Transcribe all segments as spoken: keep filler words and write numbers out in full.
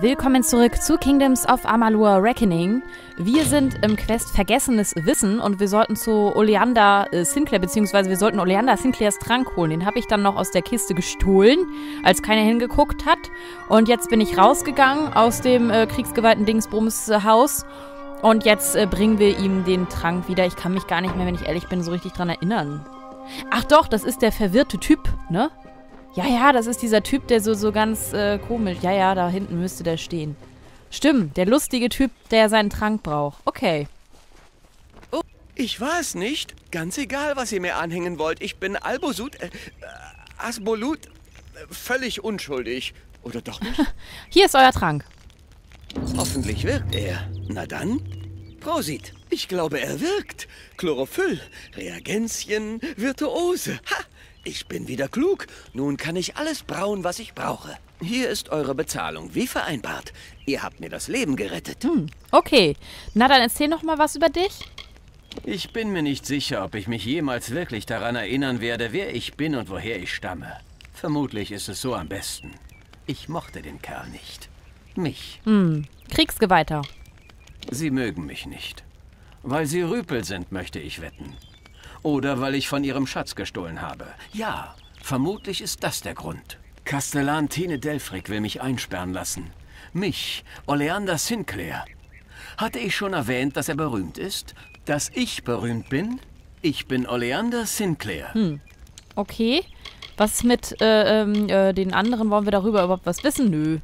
Willkommen zurück zu Kingdoms of Amalur Reckoning. Wir sind im Quest Vergessenes Wissen und wir sollten zu Oleander äh, Sinclair, beziehungsweise wir sollten Oleander Sinclairs Trank holen. Den habe ich dann noch aus der Kiste gestohlen, als keiner hingeguckt hat. Und jetzt bin ich rausgegangen aus dem äh, kriegsgeweihten Dingsbums äh, Haus. Und jetzt äh, bringen wir ihm den Trank wieder. Ich kann mich gar nicht mehr, wenn ich ehrlich bin, so richtig dran erinnern. Ach doch, das ist der verwirrte Typ, ne? Ja, ja, das ist dieser Typ, der so, so ganz äh, komisch... Ja, ja, da hinten müsste der stehen. Stimmt, der lustige Typ, der seinen Trank braucht. Okay. Oh, ich war es nicht. Ganz egal, was ihr mir anhängen wollt. Ich bin Albosud... Äh, Asbolut... Äh, völlig unschuldig. Oder doch nicht? Hier ist euer Trank. Hoffentlich wirkt er. Na dann, Prosit. Ich glaube, er wirkt. Chlorophyll, Reagenzien, Virtuose. Ha! Ich bin wieder klug. Nun kann ich alles brauen, was ich brauche. Hier ist eure Bezahlung, wie vereinbart. Ihr habt mir das Leben gerettet. Hm, okay. Na, dann erzähl noch mal was über dich. Ich bin mir nicht sicher, ob ich mich jemals wirklich daran erinnern werde, wer ich bin und woher ich stamme. Vermutlich ist es so am besten. Ich mochte den Kerl nicht. Mich. Hm, Kriegsgeweihter. Sie mögen mich nicht. Weil sie Rüpel sind, möchte ich wetten. Oder weil ich von ihrem Schatz gestohlen habe. Ja, vermutlich ist das der Grund. Kastellan Tene Delfric will mich einsperren lassen. Mich, Oleander Sinclair. Hatte ich schon erwähnt, dass er berühmt ist? Dass ich berühmt bin? Ich bin Oleander Sinclair. Hm, okay. Was mit äh, ähm, äh, den anderen? Wollen wir darüber überhaupt was wissen? Nö.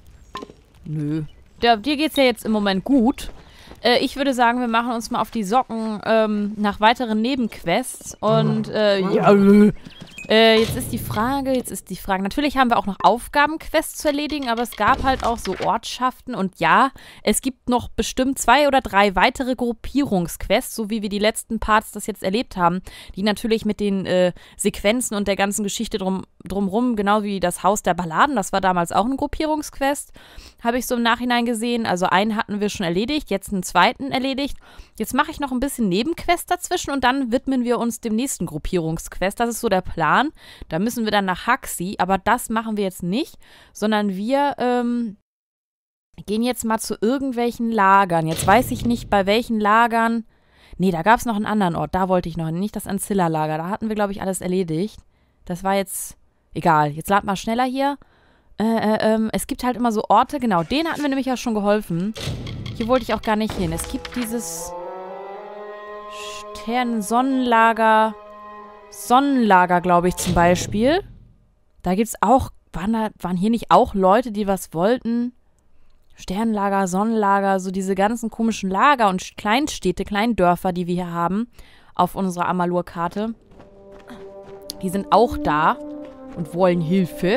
Nö. Der, dir geht's ja jetzt im Moment gut. Äh, ich würde sagen, wir machen uns mal auf die Socken ähm, nach weiteren Nebenquests. Und, äh, ja, äh, jetzt ist die Frage, jetzt ist die Frage, natürlich haben wir auch noch Aufgabenquests zu erledigen, aber es gab halt auch so Ortschaften. Und ja, es gibt noch bestimmt zwei oder drei weitere Gruppierungsquests, so wie wir die letzten Parts das jetzt erlebt haben, die natürlich mit den äh, Sequenzen und der ganzen Geschichte drum, drumrum, genau wie das Haus der Balladen, das war damals auch ein Gruppierungsquest, habe ich so im Nachhinein gesehen. Also einen hatten wir schon erledigt, jetzt einen zweiten erledigt. Jetzt mache ich noch ein bisschen Nebenquest dazwischen und dann widmen wir uns dem nächsten Gruppierungsquest. Das ist so der Plan. Da müssen wir dann nach Haxi, aber das machen wir jetzt nicht, sondern wir ähm, gehen jetzt mal zu irgendwelchen Lagern. Jetzt weiß ich nicht, bei welchen Lagern. Nee, da gab es noch einen anderen Ort. Da wollte ich noch, nicht das Ancilla-Lager. Da hatten wir, glaube ich, alles erledigt. Das war jetzt egal. Jetzt lad mal schneller hier. Äh, äh, ähm, es gibt halt immer so Orte. Genau, denen hatten wir nämlich ja schon geholfen. Hier wollte ich auch gar nicht hin. Es gibt dieses Stern-Sonnenlager. Sonnenlager, glaube ich, zum Beispiel. Da gibt es auch, waren, da, waren hier nicht auch Leute, die was wollten? Sternlager, Sonnenlager, so diese ganzen komischen Lager und Kleinstädte, Kleindörfer, die wir hier haben auf unserer Amalur-Karte. Die sind auch da und wollen Hilfe.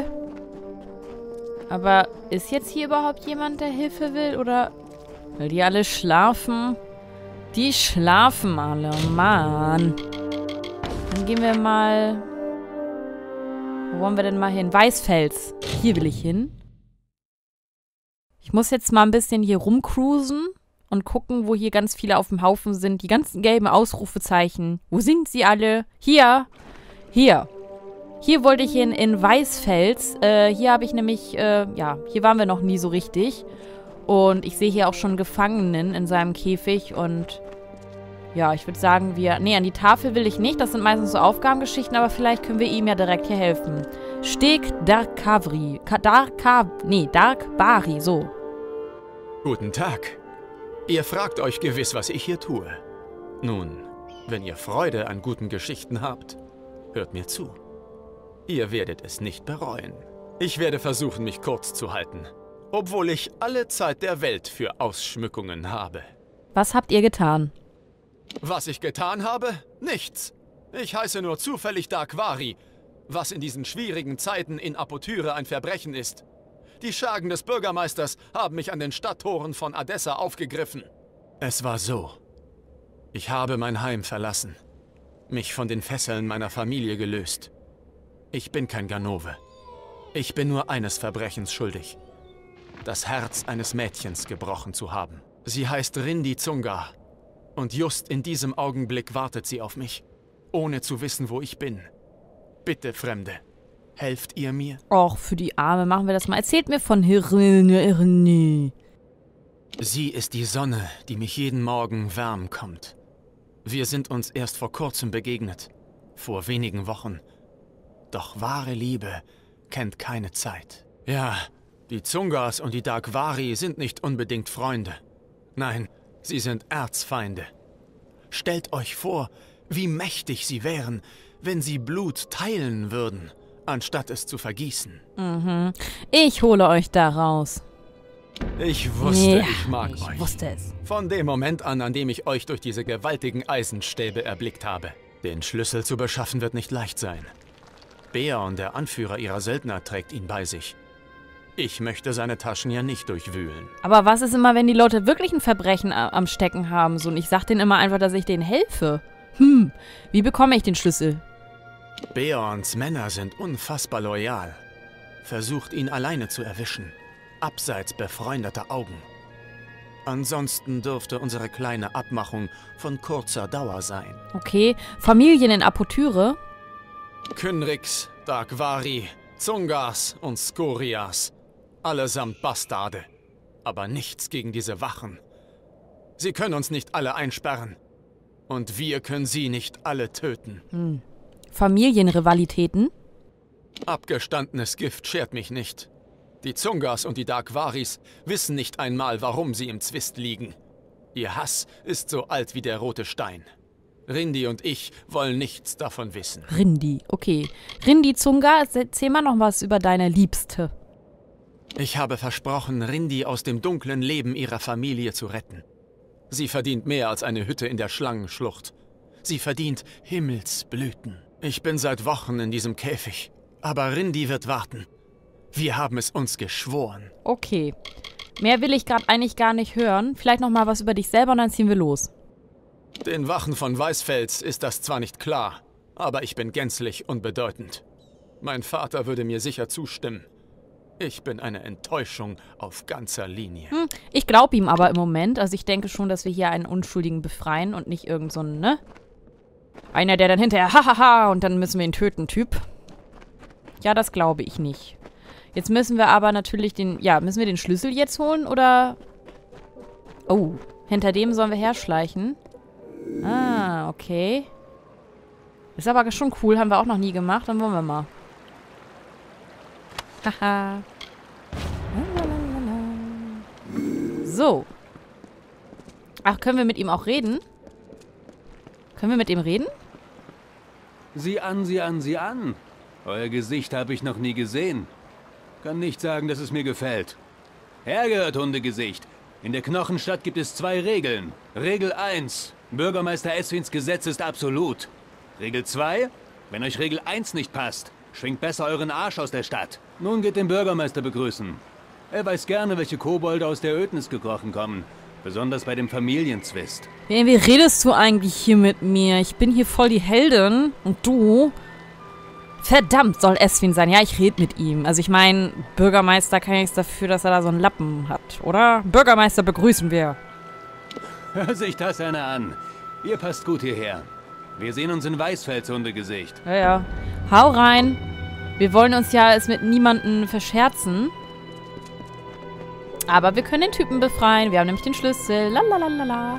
Aber ist jetzt hier überhaupt jemand, der Hilfe will? Oder weil die alle schlafen? Die schlafen alle, Mann. Dann gehen wir mal... Wo wollen wir denn mal hin? Weißfels. Hier will ich hin. Ich muss jetzt mal ein bisschen hier rumcruisen und gucken, wo hier ganz viele auf dem Haufen sind. Die ganzen gelben Ausrufezeichen. Wo sind sie alle? Hier. Hier. Hier wollte ich hin, in Weißfels. Äh, hier habe ich nämlich, äh, ja, hier waren wir noch nie so richtig. Und ich sehe hier auch schon Gefangenen in seinem Käfig und... Ja, ich würde sagen, wir... Nee, an die Tafel will ich nicht. Das sind meistens so Aufgabengeschichten, aber vielleicht können wir ihm ja direkt hier helfen. Steg Darkavri. Darkav... Nee, Darkbari, so. Guten Tag. Ihr fragt euch gewiss, was ich hier tue. Nun, wenn ihr Freude an guten Geschichten habt, hört mir zu. Ihr werdet es nicht bereuen. Ich werde versuchen, mich kurz zu halten, obwohl ich alle Zeit der Welt für Ausschmückungen habe. Was habt ihr getan? Was ich getan habe? Nichts. Ich heiße nur zufällig Darkvari, was in diesen schwierigen Zeiten in Apotyre ein Verbrechen ist. Die Schergen des Bürgermeisters haben mich an den Stadttoren von Adessa aufgegriffen. Es war so. Ich habe mein Heim verlassen, mich von den Fesseln meiner Familie gelöst. Ich bin kein Ganove. Ich bin nur eines Verbrechens schuldig. Das Herz eines Mädchens gebrochen zu haben. Sie heißt Rindi Zunga. Und just in diesem Augenblick wartet sie auf mich, ohne zu wissen, wo ich bin. Bitte, Fremde, Helft ihr mir? Och, für die Arme machen wir das mal. Erzählt mir von Hirne. Sie ist die Sonne, die mich jeden Morgen wärmen kommt. Wir sind uns erst vor kurzem begegnet. Vor wenigen Wochen. Doch wahre Liebe kennt keine Zeit. Ja, die Zungas und die Dagwari sind nicht unbedingt Freunde. Nein, sie sind Erzfeinde. Stellt euch vor, wie mächtig sie wären, wenn sie Blut teilen würden, anstatt es zu vergießen. Mhm. Ich hole euch da raus. Ich wusste, Ja, ich mag ich euch. wusste es. Von dem Moment an, an dem ich euch durch diese gewaltigen Eisenstäbe erblickt habe. Den Schlüssel zu beschaffen wird nicht leicht sein. Beorn, der Anführer ihrer Söldner, trägt ihn bei sich. Ich möchte seine Taschen ja nicht durchwühlen. Aber was ist immer, wenn die Leute wirklich ein Verbrechen a- am Stecken haben? So, und ich sag denen immer einfach, dass ich denen helfe. Hm, wie bekomme ich den Schlüssel? Beorns Männer sind unfassbar loyal. Versucht ihn alleine zu erwischen. Abseits befreundeter Augen. Ansonsten dürfte unsere kleine Abmachung von kurzer Dauer sein. Okay, Familien in Apotyre. Kynrix, Dagwari, Zungas und Skorias. Allesamt Bastarde. Aber nichts gegen diese Wachen. Sie können uns nicht alle einsperren. Und wir können sie nicht alle töten. Hm. Familienrivalitäten. Abgestandenes Gift schert mich nicht. Die Zungas und die Dagwaris wissen nicht einmal, warum sie im Zwist liegen. Ihr Hass ist so alt wie der rote Stein. Rindi und ich wollen nichts davon wissen. Rindi, okay. Rindi Zunga, erzähl mal noch was über deine Liebste. Ich habe versprochen, Rindi aus dem dunklen Leben ihrer Familie zu retten. Sie verdient mehr als eine Hütte in der Schlangenschlucht. Sie verdient Himmelsblüten. Ich bin seit Wochen in diesem Käfig. Aber Rindi wird warten. Wir haben es uns geschworen. Okay. Mehr will ich gerade eigentlich gar nicht hören. Vielleicht noch mal was über dich selber und dann ziehen wir los. Den Wachen von Weißfels ist das zwar nicht klar, aber ich bin gänzlich unbedeutend. Mein Vater würde mir sicher zustimmen. Ich bin eine Enttäuschung auf ganzer Linie. Hm, ich glaube ihm aber im Moment. Also ich denke schon, dass wir hier einen Unschuldigen befreien und nicht irgend so ein, ne? Einer, der dann hinterher hahaha und dann müssen wir ihn töten, Typ. Ja, das glaube ich nicht. Jetzt müssen wir aber natürlich den, ja, müssen wir den Schlüssel jetzt holen oder? Oh, hinter dem sollen wir herschleichen. Ah, okay. Ist aber schon cool, haben wir auch noch nie gemacht, dann wollen wir mal. Haha. So. Ach, können wir mit ihm auch reden? Können wir mit ihm reden? Sieh an, sieh an, sieh an. Euer Gesicht habe ich noch nie gesehen. Kann nicht sagen, dass es mir gefällt. Hergehört, Hundegesicht. In der Knochenstadt gibt es zwei Regeln. Regel eins. Bürgermeister Eswins Gesetz ist absolut. Regel zwei. Wenn euch Regel eins nicht passt, schwingt besser euren Arsch aus der Stadt. Nun geht den Bürgermeister begrüßen. Er weiß gerne, welche Kobolde aus der Ödnis gekrochen kommen. Besonders bei dem Familienzwist. Wie, wie redest du eigentlich hier mit mir? Ich bin hier voll die Heldin. Und du? Verdammt, soll Eswin sein. Ja, ich rede mit ihm. Also ich meine, Bürgermeister kann nichts dafür, dass er da so einen Lappen hat, oder? Bürgermeister begrüßen wir. Hör sich das einer an. Ihr passt gut hierher. Wir sehen uns in Weißfels, Hundegesicht. Ja, ja. Hau rein. Wir wollen uns ja es mit niemandem verscherzen. Aber wir können den Typen befreien. Wir haben nämlich den Schlüssel. Lalalala.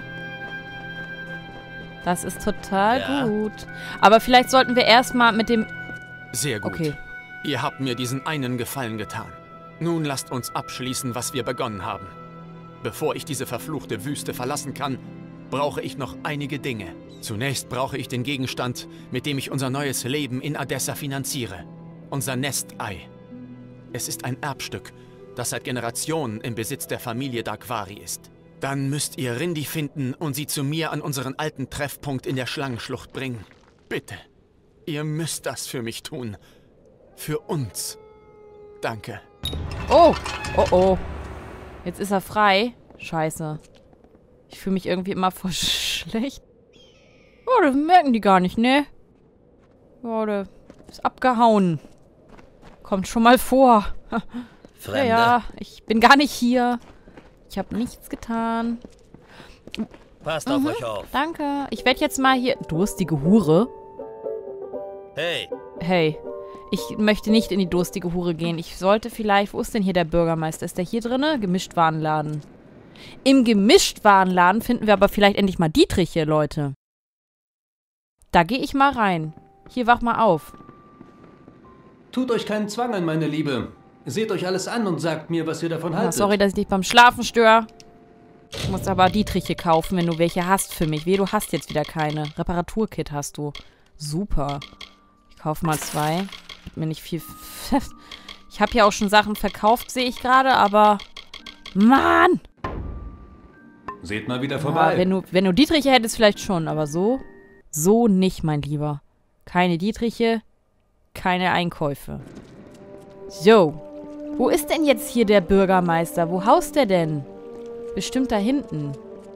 Das ist total Ja. gut. Aber vielleicht sollten wir erstmal mit dem... Sehr gut. Okay. Ihr habt mir diesen einen Gefallen getan. Nun lasst uns abschließen, was wir begonnen haben. Bevor ich diese verfluchte Wüste verlassen kann, brauche ich noch einige Dinge. Zunächst brauche ich den Gegenstand, mit dem ich unser neues Leben in Adessa finanziere. Unser Nestei. Es ist ein Erbstück, das seit Generationen im Besitz der Familie Dagwari ist. Dann müsst ihr Rindi finden und sie zu mir an unseren alten Treffpunkt in der Schlangenschlucht bringen. Bitte. Ihr müsst das für mich tun. Für uns. Danke. Oh, oh, oh. Jetzt ist er frei. Scheiße. Ich fühle mich irgendwie immer voll schlecht. Oh, das merken die gar nicht, ne? Oh, der ist abgehauen. Kommt schon mal vor. Fremder. Ja, ja, ich bin gar nicht hier. Ich habe nichts getan. Passt auf euch auf. Danke. Ich werde jetzt mal hier... Durstige Hure. Hey, Hey. Ich möchte nicht in die durstige Hure gehen. Ich sollte vielleicht... Wo ist denn hier der Bürgermeister? Ist der hier drinne? Gemischtwarenladen. Im Gemischtwarenladen finden wir aber vielleicht endlich mal Dietrich hier, Leute. Da gehe ich mal rein. Hier, wach mal auf. Tut euch keinen Zwang an, meine Liebe. Seht euch alles an und sagt mir, was ihr davon Ja, haltet. sorry, dass ich dich beim Schlafen störe. Du musst aber Dietriche kaufen, wenn du welche hast für mich. Wehe, du hast jetzt wieder keine. Reparaturkit hast du. Super. Ich kaufe mal zwei. Hat mir nicht viel... Ich habe ja auch schon Sachen verkauft, sehe ich gerade, aber... Mann! Seht mal wieder vorbei. Ja, wenn du, wenn du Dietriche hättest, vielleicht schon, aber so... So nicht, mein Lieber. Keine Dietriche, keine Einkäufe. So. Wo ist denn jetzt hier der Bürgermeister? Wo haust der denn? Bestimmt da hinten.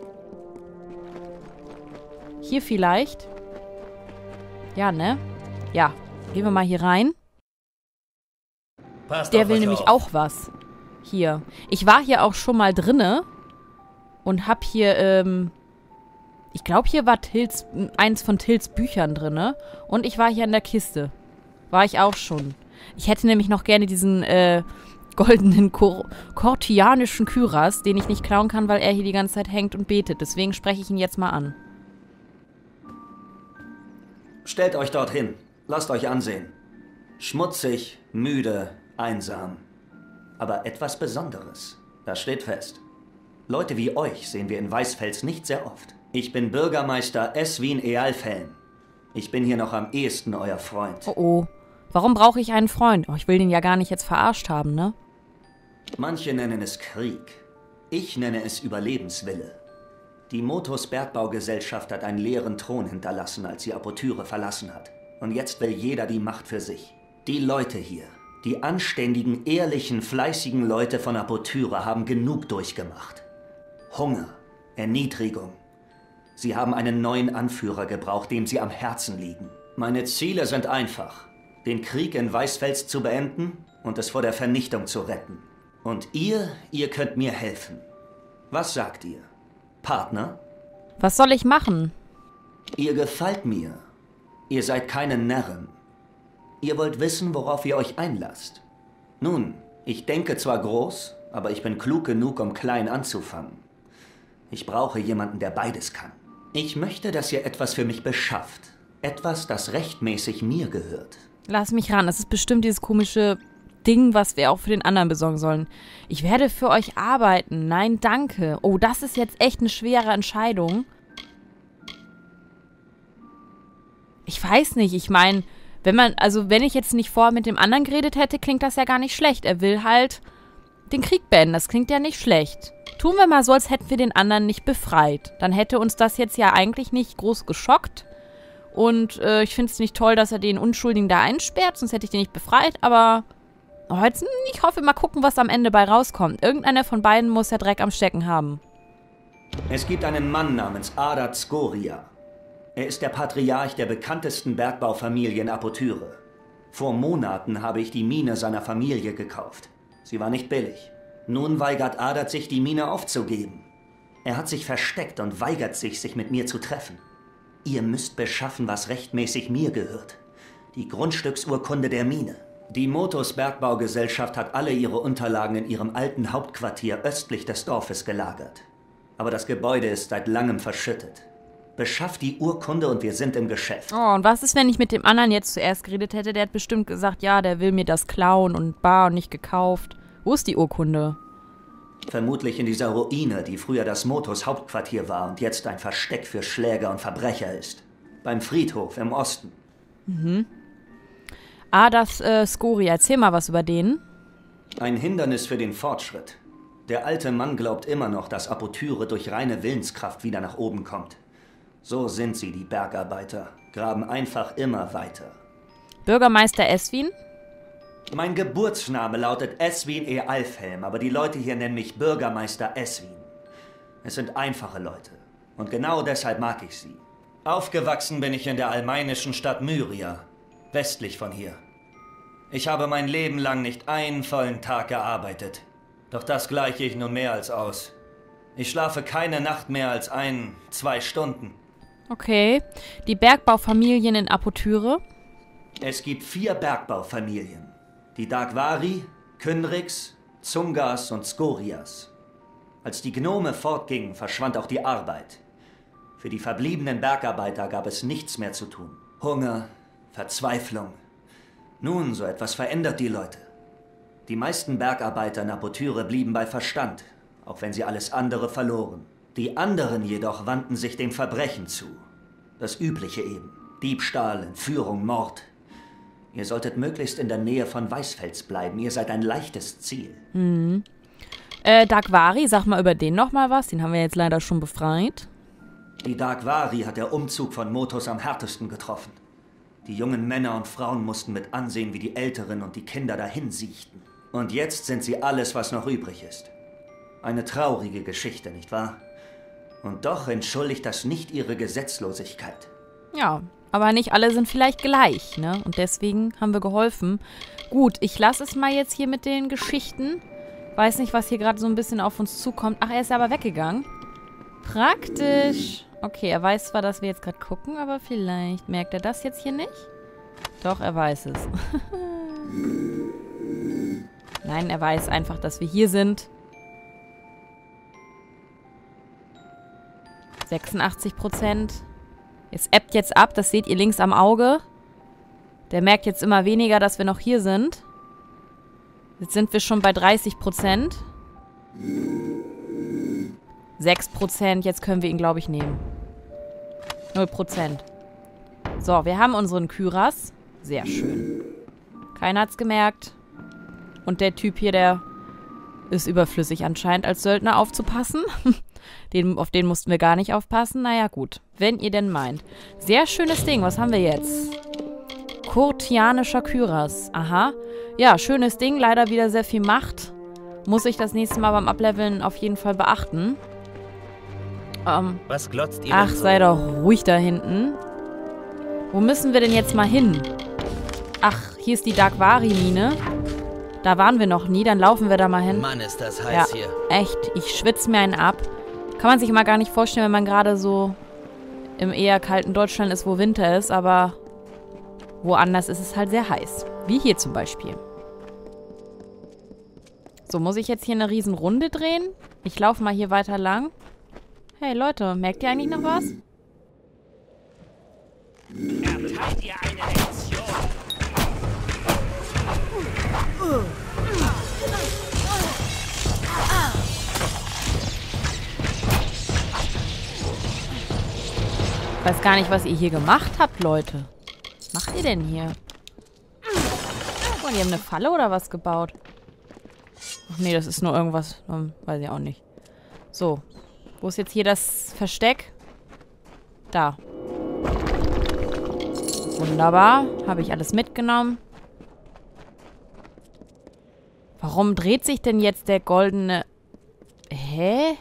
Hier vielleicht? Ja, ne? Ja. Gehen wir mal hier rein. Passt Der auf will euch nämlich auf. auch was. Hier. Ich war hier auch schon mal drinne und hab hier, ähm... Ich glaube, hier war Tills, eins von Tills Büchern drinne. Und ich war hier in der Kiste. War ich auch schon. Ich hätte nämlich noch gerne diesen, äh, goldenen Kor kortianischen Kyras, den ich nicht klauen kann, weil er hier die ganze Zeit hängt und betet. Deswegen spreche ich ihn jetzt mal an. Stellt euch dorthin. Lasst euch ansehen. Schmutzig, müde, einsam. Aber etwas Besonderes. Das steht fest. Leute wie euch sehen wir in Weißfels nicht sehr oft. Ich bin Bürgermeister Eswin Ealfhelm. Ich bin hier noch am ehesten euer Freund. Oh oh. Warum brauche ich einen Freund? Oh, ich will den ja gar nicht jetzt verarscht haben, ne? Manche nennen es Krieg. Ich nenne es Überlebenswille. Die Motos Bergbaugesellschaft hat einen leeren Thron hinterlassen, als sie Apotyre verlassen hat. Und jetzt will jeder die Macht für sich. Die Leute hier, die anständigen, ehrlichen, fleißigen Leute von Apotyre haben genug durchgemacht. Hunger, Erniedrigung. Sie haben einen neuen Anführer gebraucht, dem sie am Herzen liegen. Meine Ziele sind einfach. Den Krieg in Weißfels zu beenden und es vor der Vernichtung zu retten. Und ihr, ihr könnt mir helfen. Was sagt ihr? Partner? Was soll ich machen? Ihr gefällt mir. Ihr seid keine Närren. Ihr wollt wissen, worauf ihr euch einlasst. Nun, ich denke zwar groß, aber ich bin klug genug, um klein anzufangen. Ich brauche jemanden, der beides kann. Ich möchte, dass ihr etwas für mich beschafft. Etwas, das rechtmäßig mir gehört. Lass mich ran. Das ist bestimmt dieses komische Ding, was wir auch für den anderen besorgen sollen. Ich werde für euch arbeiten. Nein, danke. Oh, das ist jetzt echt eine schwere Entscheidung. Ich weiß nicht. Ich meine, wenn man, also wenn ich jetzt nicht vorher mit dem anderen geredet hätte, klingt das ja gar nicht schlecht. Er will halt den Krieg beenden. Das klingt ja nicht schlecht. Tun wir mal so, als hätten wir den anderen nicht befreit. Dann hätte uns das jetzt ja eigentlich nicht groß geschockt. Und äh, ich finde es nicht toll, dass er den Unschuldigen da einsperrt, sonst hätte ich den nicht befreit. Aber oh, jetzt, ich hoffe, mal gucken, was am Ende bei rauskommt. Irgendeiner von beiden muss ja Dreck am Stecken haben. Es gibt einen Mann namens Adat Skoria. Er ist der Patriarch der bekanntesten Bergbaufamilie in Apotyre. Vor Monaten habe ich die Mine seiner Familie gekauft. Sie war nicht billig. Nun weigert Adat sich, die Mine aufzugeben. Er hat sich versteckt und weigert sich, sich mit mir zu treffen. Ihr müsst beschaffen, was rechtmäßig mir gehört. Die Grundstücksurkunde der Mine. Die Motos Bergbaugesellschaft hat alle ihre Unterlagen in ihrem alten Hauptquartier östlich des Dorfes gelagert. Aber das Gebäude ist seit langem verschüttet. Beschafft die Urkunde und wir sind im Geschäft. Oh, und was ist, wenn ich mit dem anderen jetzt zuerst geredet hätte? Der hat bestimmt gesagt, ja, der will mir das klauen und bar und nicht gekauft. Wo ist die Urkunde? Vermutlich in dieser Ruine, die früher das Motos Hauptquartier war und jetzt ein Versteck für Schläger und Verbrecher ist. Beim Friedhof im Osten. Mhm. Ah, das äh, Skoria. Erzähl mal was über den. Ein Hindernis für den Fortschritt. Der alte Mann glaubt immer noch, dass Apotyre durch reine Willenskraft wieder nach oben kommt. So sind sie, die Bergarbeiter. Graben einfach immer weiter. Bürgermeister Eswin? Mein Geburtsname lautet Eswin Ealfhelm, aber die Leute hier nennen mich Bürgermeister Eswin. Es sind einfache Leute. Und genau deshalb mag ich sie. Aufgewachsen bin ich in der almeinischen Stadt Myria, westlich von hier. Ich habe mein Leben lang nicht einen vollen Tag gearbeitet. Doch das gleiche ich nun mehr als aus. Ich schlafe keine Nacht mehr als ein, zwei Stunden. Okay. Die Bergbaufamilien in Apotyre? Es gibt vier Bergbaufamilien. Die Dagwari, Kynrix, Zungas und Skorias. Als die Gnome fortgingen, verschwand auch die Arbeit. Für die verbliebenen Bergarbeiter gab es nichts mehr zu tun. Hunger, Verzweiflung. Nun, so etwas verändert die Leute. Die meisten Bergarbeiter in Apotyre blieben bei Verstand, auch wenn sie alles andere verloren. Die anderen jedoch wandten sich dem Verbrechen zu. Das Übliche eben. Diebstahl, Entführung, Mord. Ihr solltet möglichst in der Nähe von Weißfels bleiben. Ihr seid ein leichtes Ziel. Mhm. Äh, Dagwari, sag mal über den noch mal was. Den haben wir jetzt leider schon befreit. Die Dagwari hat der Umzug von Motos am härtesten getroffen. Die jungen Männer und Frauen mussten mit ansehen, wie die Älteren und die Kinder dahin siechten. Und jetzt sind sie alles, was noch übrig ist. Eine traurige Geschichte, nicht wahr? Und doch entschuldigt das nicht ihre Gesetzlosigkeit. Ja, aber nicht alle sind vielleicht gleich, ne? Und deswegen haben wir geholfen. Gut, ich lasse es mal jetzt hier mit den Geschichten. Weiß nicht, was hier gerade so ein bisschen auf uns zukommt. Ach, er ist aber weggegangen. Praktisch. Okay, er weiß zwar, dass wir jetzt gerade gucken, aber vielleicht merkt er das jetzt hier nicht? Doch, er weiß es. Nein, er weiß einfach, dass wir hier sind. sechsundachtzig Prozent. Es ebbt jetzt ab, das seht ihr links am Auge. Der merkt jetzt immer weniger, dass wir noch hier sind. Jetzt sind wir schon bei dreißig Prozent. sechs Prozent, jetzt können wir ihn, glaube ich, nehmen. null Prozent. So, wir haben unseren Kyras. Sehr schön. Keiner hat's gemerkt. Und der Typ hier, der ist überflüssig anscheinend als Söldner aufzupassen. Den, auf den mussten wir gar nicht aufpassen. Naja, gut. Wenn ihr denn meint. Sehr schönes Ding. Was haben wir jetzt? Kurtianischer Kyras. Aha. Ja, schönes Ding. Leider wieder sehr viel Macht. Muss ich das nächste Mal beim Ableveln auf jeden Fall beachten. Ähm, Was glotzt ihr ach, denn so? sei doch ruhig da hinten. Wo müssen wir denn jetzt mal hin? Ach, hier ist die Dagwari-Mine. Da waren wir noch nie. Dann laufen wir da mal hin. Mann, ist das Ja, heiß hier. echt. Ich schwitze mir einen ab. Kann man sich immer gar nicht vorstellen, wenn man gerade so im eher kalten Deutschland ist, wo Winter ist. Aber woanders ist es halt sehr heiß. Wie hier zum Beispiel. So, muss ich jetzt hier eine riesen Runde drehen? Ich laufe mal hier weiter lang. Hey Leute, merkt ihr eigentlich noch was? Erteilt ihr eine Lektion? Ich weiß gar nicht, was ihr hier gemacht habt, Leute. Was macht ihr denn hier? Oh, die haben eine Falle oder was gebaut? Ach nee, das ist nur irgendwas. Hm, weiß ich auch nicht. So. Wo ist jetzt hier das Versteck? Da. Wunderbar. Habe ich alles mitgenommen. Warum dreht sich denn jetzt der goldene... Hä?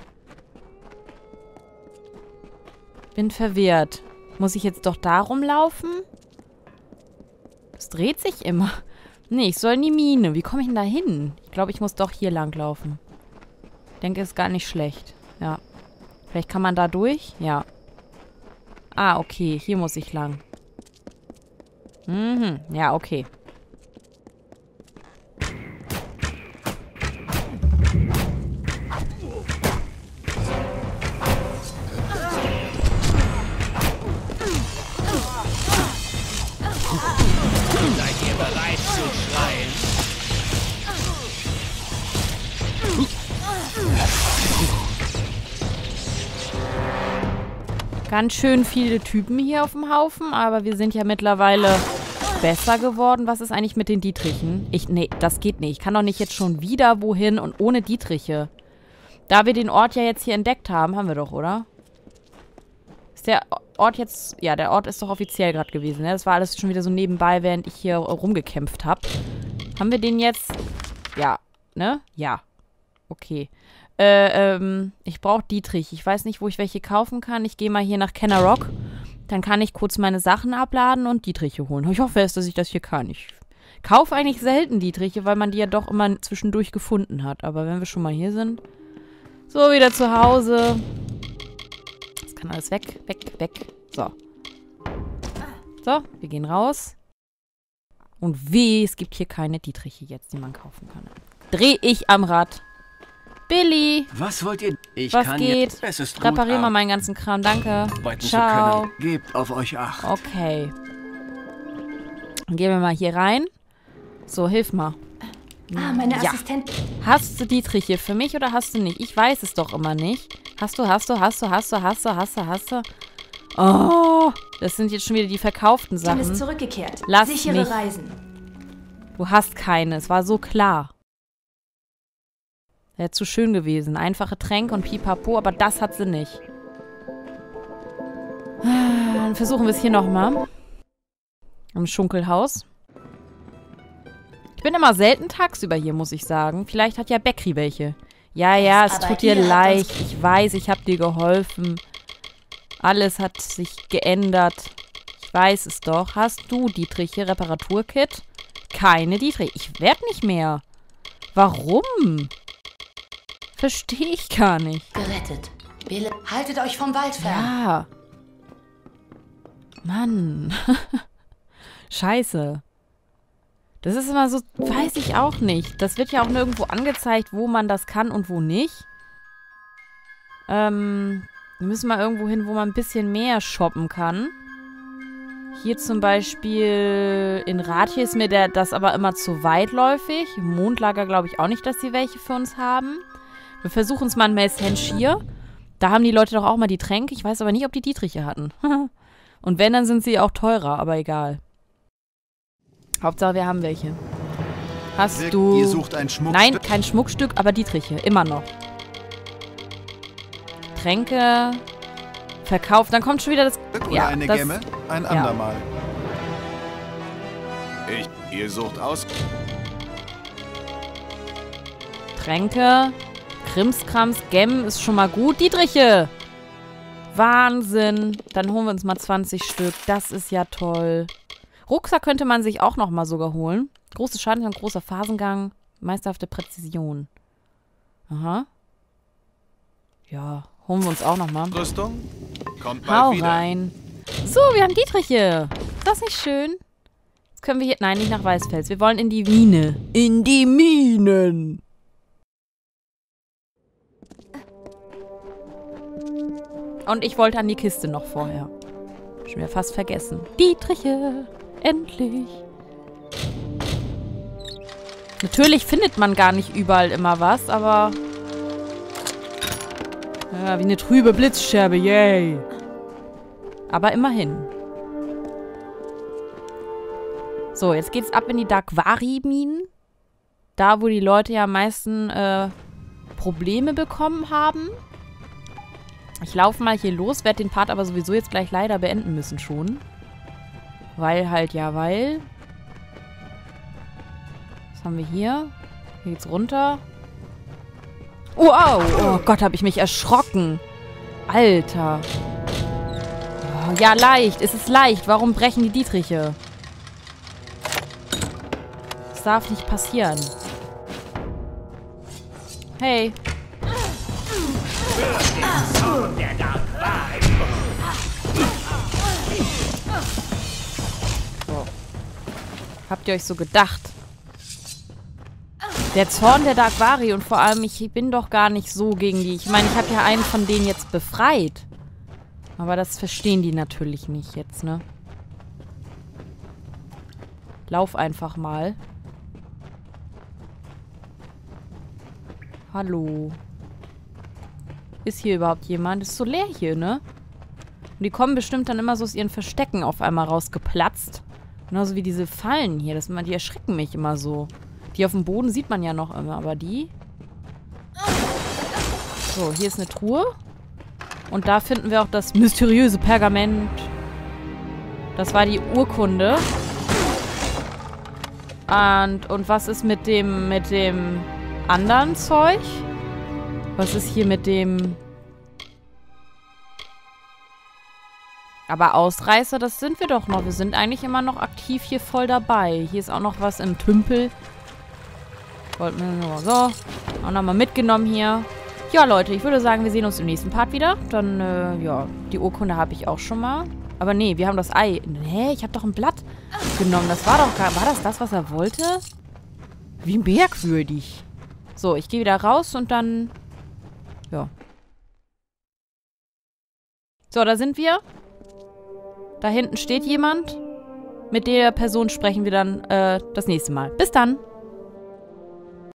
Bin verwirrt. Muss ich jetzt doch da rumlaufen? Das dreht sich immer. Nee, ich soll in die Mine. Wie komme ich denn da hin? Ich glaube, ich muss doch hier lang laufen. Ich denke, ist gar nicht schlecht. Ja. Vielleicht kann man da durch? Ja. Ah, okay. Hier muss ich lang. Mhm. Ja, okay. Seid ihr bereit zu schreien? Ganz schön viele Typen hier auf dem Haufen, aber wir sind ja mittlerweile besser geworden. Was ist eigentlich mit den Dietrichen? Ich, nee, das geht nicht. Ich kann doch nicht jetzt schon wieder wohin und ohne Dietriche. Da wir den Ort ja jetzt hier entdeckt haben, haben wir doch, oder? Ist der Ort jetzt... Ja, der Ort ist doch offiziell gerade gewesen, ne? Das war alles schon wieder so nebenbei, während ich hier rumgekämpft habe. Haben wir den jetzt... Ja, ne? Ja. Okay. Äh, ähm, ich brauche Dietrich. Ich weiß nicht, wo ich welche kaufen kann. Ich gehe mal hier nach Kennerrock. Dann kann ich kurz meine Sachen abladen und Dietriche holen. Ich hoffe erst, dass ich das hier kann. Ich kaufe eigentlich selten Dietriche, weil man die ja doch immer zwischendurch gefunden hat. Aber wenn wir schon mal hier sind... So, wieder zu Hause. Das kann alles weg, weg, weg. So. So, wir gehen raus. Und weh, es gibt hier keine Dietriche jetzt, die man kaufen kann. Dreh ich am Rad. Billy! Was wollt ihr? Ich Was kann geht? Jetzt, es ist gut, Reparier mal Ar- meinen ganzen Kram, danke. arbeiten zu Ciao. können. Gebt auf euch Acht. Okay. Dann gehen wir mal hier rein. So, hilf mal. Ah, meine Ja. Assistentin. Hast du Dietriche für mich oder hast du nicht? Ich weiß es doch immer nicht. Hast du, hast du, hast du, hast du, hast du, hast du, hast du. Oh, das sind jetzt schon wieder die verkauften ist Sachen. zurückgekehrt. Lass Sichere mich. Reisen. Du hast keine, es war so klar. Wäre zu schön gewesen. Einfache Tränke und Pipapo, aber das hat sie nicht. Dann versuchen wir es hier nochmal. Im Schunkelhaus. Ich bin immer selten tagsüber hier, muss ich sagen. Vielleicht hat ja Beckri welche. Ja, ja, es Aber tut dir ihr habt leicht. uns- Ich weiß, ich habe dir geholfen. Alles hat sich geändert. Ich weiß es doch. Hast du Dietriche Reparaturkit? Keine Dietrich. Ich werde nicht mehr. Warum? Verstehe ich gar nicht. Gerettet. Wir haltet euch vom Wald fern. Ja. Mann. Scheiße. Das ist immer so, weiß ich auch nicht. Das wird ja auch nirgendwo angezeigt, wo man das kann und wo nicht. Ähm, wir müssen mal irgendwo hin, wo man ein bisschen mehr shoppen kann. Hier zum Beispiel in Ratje ist mir der, das aber immer zu weitläufig. Im Mondlager glaube ich auch nicht, dass sie welche für uns haben. Wir versuchen es mal in Melsensch hier. Da haben die Leute doch auch mal die Tränke. Ich weiß aber nicht, ob die Dietriche hatten. Und wenn, dann sind sie auch teurer, aber egal. Hauptsache, wir haben welche. Hast Wirkt, du... Ihr sucht ein Schmuckstück? Nein, kein Schmuckstück, aber Dietriche. Immer noch. Tränke. Verkauft. Dann kommt schon wieder das... Oder Ja, eine das, Gemme? Ein ja. andermal. Ich, ihr sucht aus... Tränke. Krimskrams. Gem ist schon mal gut. Dietriche. Wahnsinn. Dann holen wir uns mal zwanzig Stück. Das ist ja toll. Rucksack könnte man sich auch noch mal sogar holen. Große Schaden, großer Phasengang. Meisterhafte Präzision. Aha. Ja, holen wir uns auch noch mal. Rüstung? Kommt bald Hau wieder. rein. So, wir haben Dietriche. Ist das nicht schön? Jetzt können wir hier... Nein, nicht nach Weißfels. Wir wollen in die Mine. In die Minen. Und ich wollte an die Kiste noch vorher. Schon wieder fast vergessen. Dietriche. Endlich. Natürlich findet man gar nicht überall immer was, aber... Ja, wie eine trübe Blitzscherbe. Yay. Aber immerhin. So, jetzt geht's ab in die Dagwari-Minen. Da, wo die Leute ja am meisten äh, Probleme bekommen haben. Ich laufe mal hier los, werde den Part aber sowieso jetzt gleich leider beenden müssen schon. Weil halt, ja, weil. Was haben wir hier? Hier geht's runter. Wow! Oh Gott, habe ich mich erschrocken. Alter. Oh, ja, leicht. Es ist leicht. Warum brechen die Dietriche? Das darf nicht passieren. Hey. Der Dagwari. Habt ihr euch so gedacht? Der Zorn der Dagwari und vor allem, ich bin doch gar nicht so gegen die. Ich meine, ich habe ja einen von denen jetzt befreit. Aber das verstehen die natürlich nicht jetzt, ne? Lauf einfach mal. Hallo. Ist hier überhaupt jemand? Ist so leer hier, ne? Und die kommen bestimmt dann immer so aus ihren Verstecken auf einmal rausgeplatzt. Genauso wie diese Fallen hier. Das, die erschrecken mich immer so. Die auf dem Boden sieht man ja noch immer, aber die... So, hier ist eine Truhe. Und da finden wir auch das mysteriöse Pergament. Das war die Urkunde. Und, und was ist mit dem, mit dem anderen Zeug? Was ist hier mit dem... Aber Ausreißer, das sind wir doch noch. Wir sind eigentlich immer noch aktiv hier voll dabei. Hier ist auch noch was im Tümpel. Wollten wir nur so. Auch nochmal mitgenommen hier. Ja, Leute, ich würde sagen, wir sehen uns im nächsten Part wieder. Dann, äh, ja, die Urkunde habe ich auch schon mal. Aber nee, wir haben das Ei. Hä, ich habe doch ein Blatt genommen. Das war doch gar... War das das, was er wollte? Wie merkwürdig. So, ich gehe wieder raus und dann... Ja. So, da sind wir. Da hinten steht jemand. Mit der Person sprechen wir dann äh, das nächste Mal. Bis dann.